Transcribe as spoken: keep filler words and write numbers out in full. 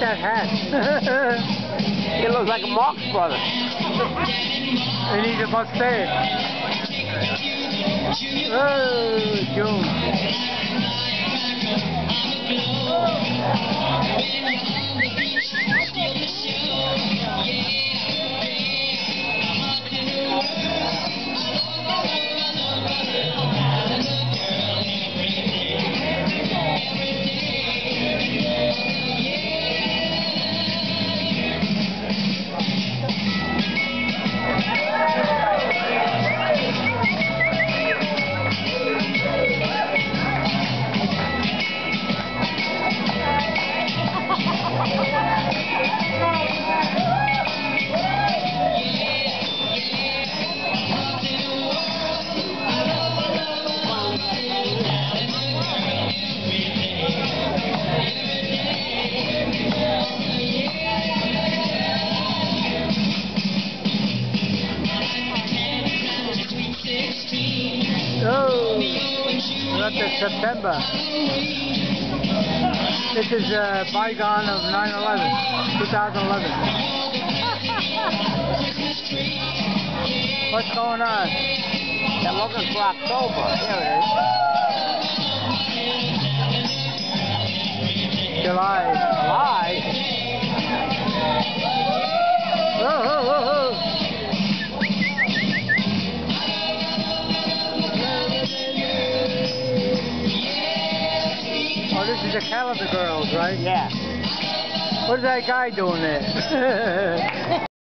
that hat? It looks like a Marx brother. And he's a mustache. Oh, June. Oh, we're up to September. This is a bygone of nine eleven, twenty eleven. What's going on? They're looking for October. Here it is. July. July? Oh, oh, oh, oh. Oh, this is the Calendar Girls, right? Yeah. What is that guy doing there?